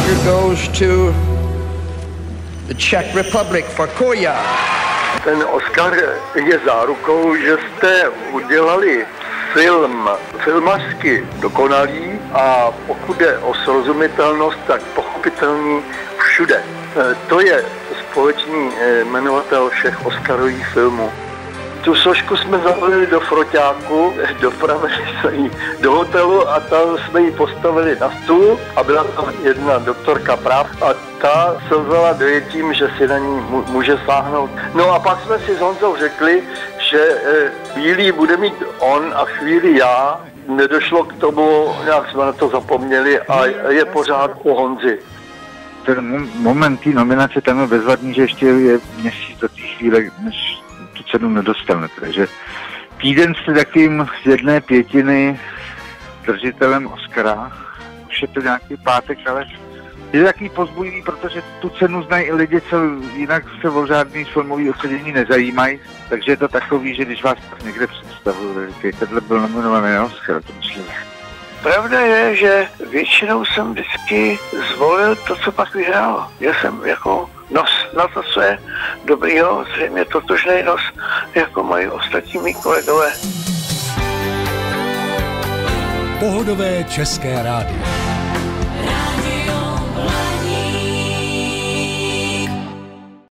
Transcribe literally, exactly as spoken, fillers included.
Oscar goes to the Czech Republic for Koya. Ten Oscar je zárukou, že jste udělali film filmařsky dokonalý a pokud jde o srozumitelnost, tak pochopitelný všude. To je společný jmenovatel všech Oscarových filmů. Tu sošku jsme zavedli do froťáku, dopravili jsme ji do hotelu a tam jsme ji postavili na stůl a byla tam jedna doktorka práv a ta slzela dojetím, že si na ní může sáhnout. No a pak jsme si s Honzou řekli, že chvíli bude mít on a chvíli já. Nedošlo k tomu, nějak jsme na to zapomněli a je pořád u Honzy. Ten moment té nominace tam je bezvadný, že ještě je měsíc do té chvíle, než tu cenu nedostanete. Takže týden jste takým z jedné pětiny držitelem Oscara. Už je to nějaký pátek, ale je takový pozbudivý, protože tu cenu znají i lidi, co jinak se o žádný filmový ocenění nezajímají. Takže je to takový, že když vás někde představuju, tenhle byl nominovaný na Oscar, to myslím. Pravda je, že většinou jsem vždycky zvolil to, co pak vyhrálo. Já jsem jako nos na to, co je dobrýho, zřejmě totožný nos, jako mají ostatní mý kolegové. Pohodové české rádio.